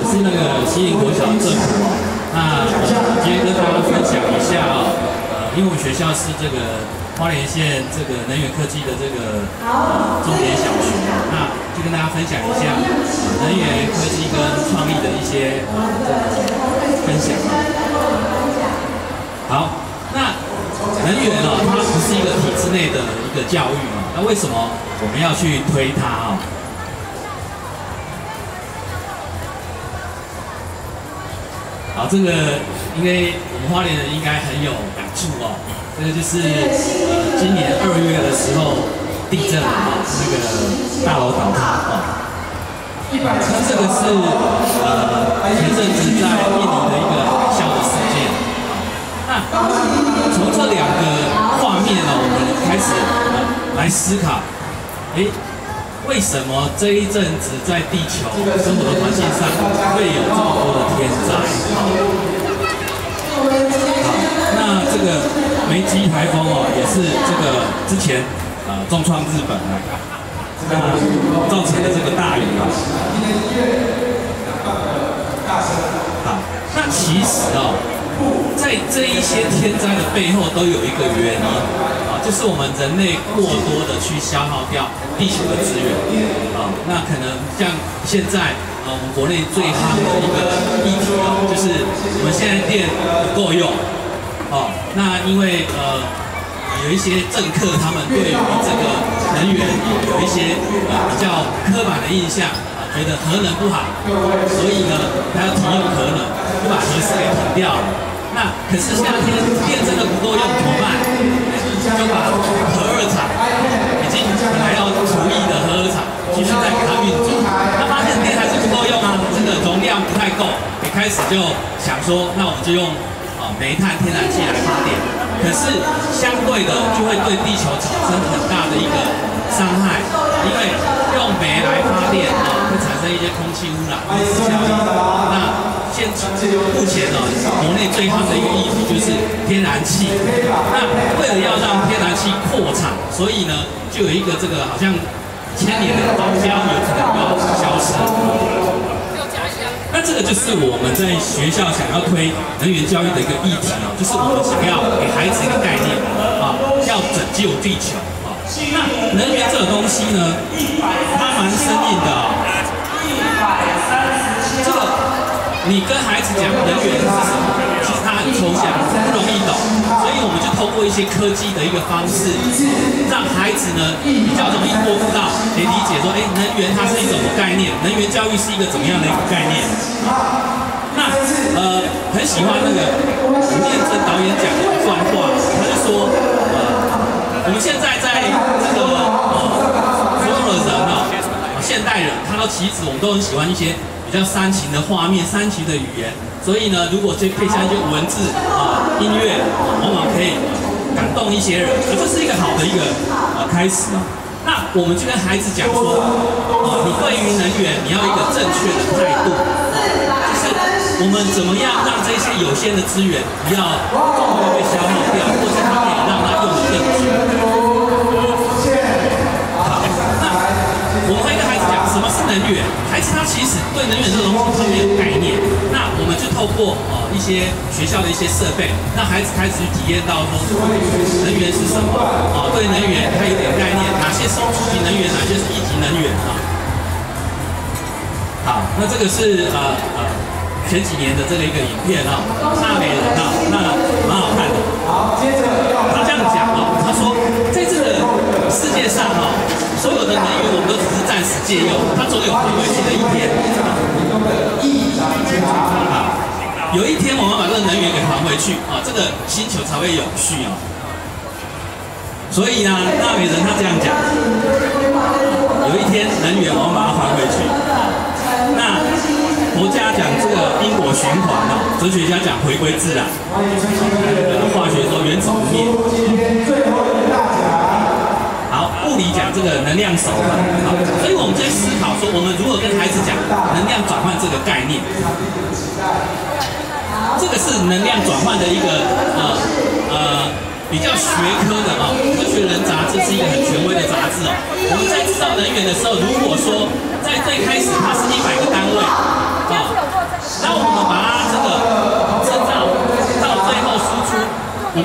是那个西营国小政府哦。那今天跟大家分享一下哦，因为我们学校是这个花莲县这个能源科技的这个重点小学，那就跟大家分享一下能源科技跟创意的一些分享。好，那能源哦，它不是一个体制内的一个教育哦，那为什么我们要去推它哦？好，这个因为我们花莲人应该很有感触哦。这个就是今年2月的时候地震啊，那个大楼倒塌哦。那这个是前阵子在印尼的一个海啸的事件。那从这2个画面呢，我们开始来思考，为什么这一阵子在地球生活的环境上会有这么多的天灾？好，那这个梅基台风哦，也是这个之前重创日本啊，造成的这个大雨啊。好，那其实哦，在这一些天灾的背后都有一个原因。就是我们人类过多的去消耗掉地球的资源那可能像现在我们国内最夯的一个议题就是我们现在电不够用那因为有一些政客他们对于这个能源有一些比较刻板的印象觉得核能不好，所以呢他要停用核能，就把核四给停掉了。那可是夏天电真的不够用怎么办？就把核2厂已经本来要除役的核2厂继续再给它运作，那发现电还是不够用啊，这个容量不太够，也开始就想说，那我们就用煤炭、天然气来发电，可是相对的就会对地球产生很大的一个伤害，因为用煤来发电会产生一些空气污染、温室效应。那目前国内最夯的一个议题就是天然气。那为了要让天然气扩产，所以呢，就有一个这个好像1000年的保镖有可能要消失。那这个就是我们在学校想要推能源教育的一个议题就是我们想要给孩子一个概念要拯救地球那能源这个东西呢，它蛮生硬的这个你跟孩子讲能源是什么，其实它很抽象，不容易懂，所以我们就透过一些科技的一个方式，让孩子呢比较容易过渡到理解说，能源它是一种概念，能源教育是一个怎么样的一个概念。那很喜欢那个吴念真导演讲的一段话，他就说，我们现在在这个所有的人现代人看到棋子，我们都很喜欢一些比较煽情的画面、煽情的语言，所以呢，如果配上一些文字音乐，往往可以感动一些人，这是一个好的一个开始那我们就跟孩子讲说，你对于能源你要一个正确的态度，就是我们怎么样让这些有限的资源不要中途被消耗掉，或者它可以让它用得更久。我们会跟孩子讲什么是能源，孩子他其实对能源这个东西他没有概念，那我们就透过一些学校的一些设备，让孩子开始去体验到说能源是什么对能源他有点概念，哪些是初级能源，哪些是1级能源好，那这个是前几年的这个一个影片纳美人那蛮好看的。好，接着他这样讲他说在这个世界上所有的能源我们都只是暂时借用，它总有还回去的一天。有一天我们把这个能源给还回去这个星球才会永续所以呢，纳美人他这样讲，有一天能源我们把它还回去那佛家讲这个因果循环哲学家讲回归自然，化学说原子不灭。好，物理讲这个能量守恒，所以我们在思考说，我们如何跟孩子讲能量转换这个概念。这个是能量转换的一个比较学科的科学人杂志是一个很权威的杂志我们在制造能源的时候，如果说在最开始它是100个单位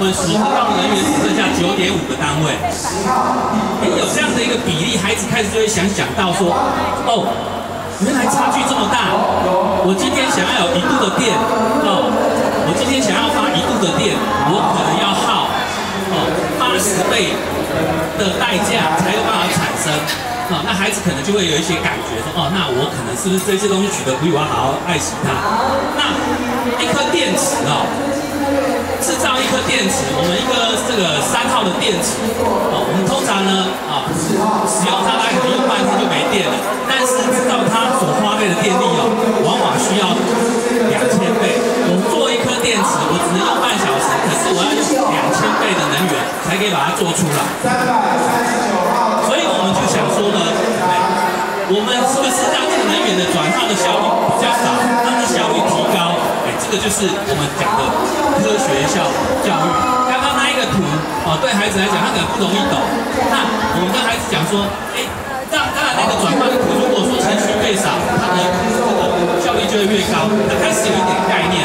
们所得到的人员只剩下9.5个单位。有这样的一个比例，孩子开始就会想到说，哦，原来差距这么大。我今天想要有1度的电，我今天想要发1度的电，我可能要耗80倍的代价才有办法产生。那孩子可能就会有一些感觉说，那我可能是不是这些东西取得不易，我要好好爱惜它。那一颗电池制造一颗电池，我们一个这个3号的电池，我们通常呢使用它大概可能用半天就没电了，但是知道它所花费的电力往往需要2000倍。我做一颗电池，我只能用半小时，可是我要用2000倍的能源才可以把它做出来。所以我们就想说呢，我们是不是让这个能源的转换的效率比较少，让它效率提高？这个就是我们讲的科学教育。刚刚那一个图对孩子来讲，他可能不容易懂。那我们跟孩子讲说，当然那个转换的图，如果说程序越少，它的这个效率就会越高。它开始有一点概念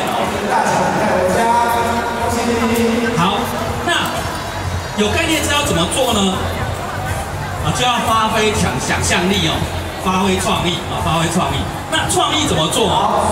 好，那有概念知道怎么做呢？就要发挥想象力发挥创意发挥创意。那创意怎么做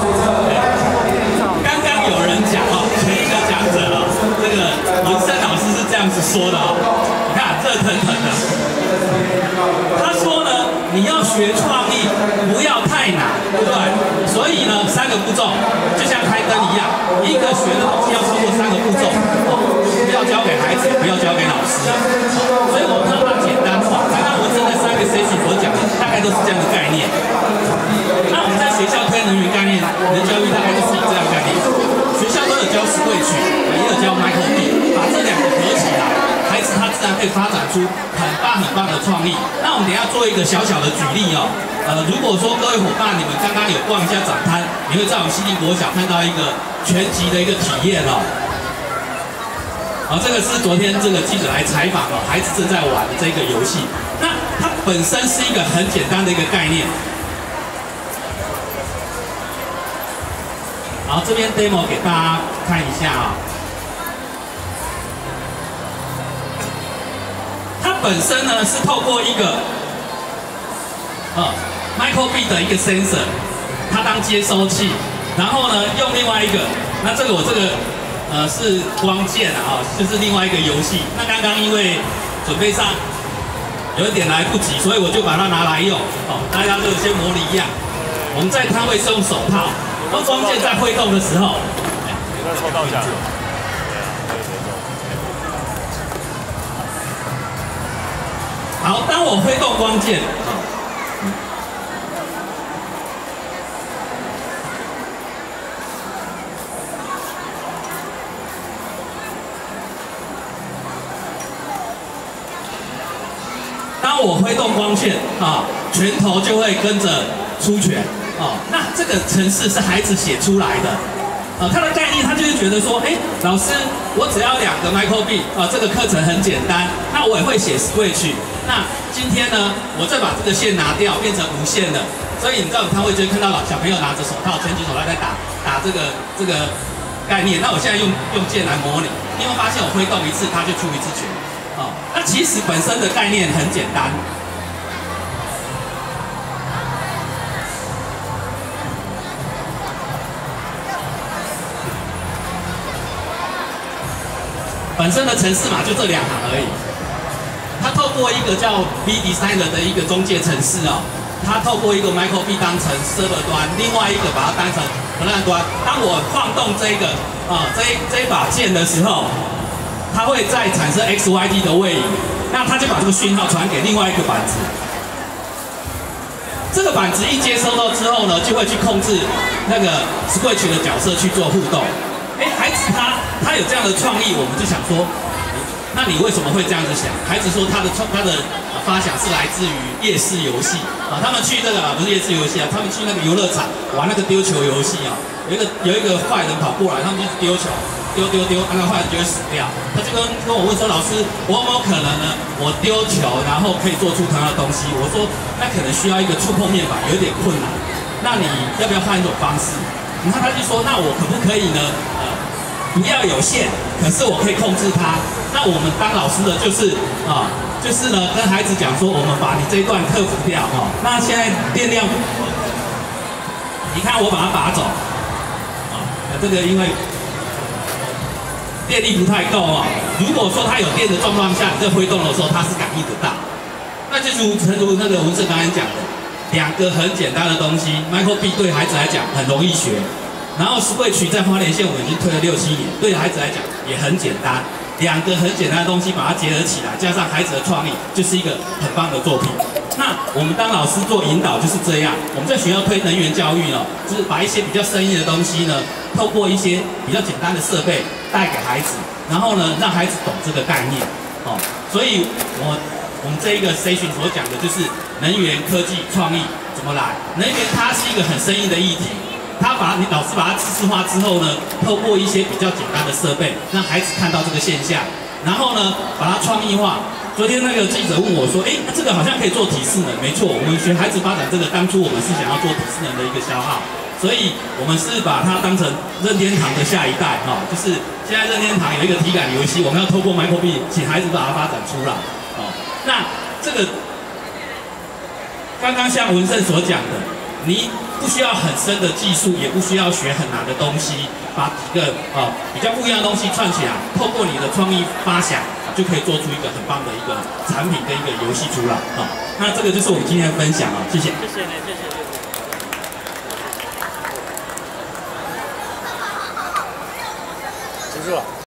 刚刚有人讲前一个讲者这个文森老师是这样子说的你看热腾腾的。他说呢，你要学创意，不要太难，对不对？所以呢，3个步骤，就像开灯一样，一个学的东西要超过3个步骤不要交给孩子，不要交给老师所以我们把它简单化。刚刚文森在3个 session 所讲的，大概都是这样的概念。那我们在学校推能源概念的教育，大概就是以这样的概念。学校都有教Switch，也有教 Micro-B， 把这2个合起来，孩子他自然可以发展出很棒的创意。那我们等一下做一个小小的举例如果说各位伙伴你们刚刚有逛一下展摊，你会在我们西宁国小看到一个全集的一个体验这个是昨天这个记者来采访孩子正在玩的这个游戏。那它本身是一个很简单的一个概念。好，这边 demo 给大家看一下它本身呢是透过一个Micro-B 的一个 sensor， 它当接收器，然后呢用另外一个，那这个是光剑就是另外一个游戏。那刚刚因为准备上有一点来不及，所以我就把它拿来用大家就先模拟一样。我们在摊位是用手套，当光剑在挥动的时候， 再抽到一下。 好，当我挥动光剑，当我挥动光线拳头就会跟着出拳那这个程式是孩子写出来的他的概念，他就是觉得说，老师，我只要2个 Micro-B 这个课程很简单，那我也会写 Switch。那今天呢，我再把这个线拿掉，变成无线的，所以你知道他会就会看到小朋友拿着手套，拳击手套在打这个概念。那我现在用剑来模拟，你会发现我挥动一次，它就出一次拳。那其实本身的概念很简单。本身的程式码就这2行而已。它透过一个叫 vDesigner 的一个中介程式它透过一个 Micro-B 当成 server 端，另外一个把它当成 client 端。当我晃动这个这一把剑的时候，它会再产生 XYZ 的位移，那它就把这个讯号传给另外一个板子。这个板子一接收到之后呢，就会去控制那个 Switch 的角色去做互动。孩子他有这样的创意，我们就想说，那你为什么会这样子想？孩子说他的发想是来自于夜视游戏他们去这个不是夜视游戏他们去那个游乐场玩那个丢球游戏有一个坏人跑过来，他们就丢球，丢，那个坏人就会死掉。他就跟我问说，老师，我有没有可能呢？我丢球，然后可以做出同样的东西？我说，那可能需要一个触碰面板，有点困难。那你要不要换一种方式？然后他就说，那我可不可以呢？不要有线。 可是我可以控制它。那我们当老师的就是就是呢跟孩子讲说，我们把你这一段克服掉那现在电量，你看我把它拔走这个因为电力不太够如果说它有电的状况下，你在挥动的时候它是感应得到。那就诚如那个文胜刚才讲的，两个很简单的东西 ，Micro B 对孩子来讲很容易学，然后 Switch 在花莲县我们已经推了6、7年，对孩子来讲也很简单。两个很简单的东西把它结合起来，加上孩子的创意，就是一个很棒的作品。那我们当老师做引导就是这样，我们在学校推能源教育就是把一些比较生硬的东西呢，透过一些比较简单的设备带给孩子，然后呢让孩子懂这个概念所以我们这一个 session 所讲的就是能源科技创意怎么来。能源它是一个很生硬的议题。老师把它知识化之后呢，透过一些比较简单的设备，让孩子看到这个现象，然后呢，把它创意化。昨天那个记者问我说，那这个好像可以做体适能，没错，我们学孩子发展这个，当初我们是想要做体适能的一个消耗，所以我们是把它当成任天堂的下一代就是现在任天堂有一个体感游戏，我们要透过 Micro B 请孩子把它发展出来那这个刚刚像文胜所讲的。你不需要很深的技术，也不需要学很难的东西，把几个比较不一样的东西串起来，透过你的创意发想，就可以做出一个很棒的一个产品跟一个游戏出来那这个就是我们今天的分享谢谢。 谢谢你，谢谢。结束了。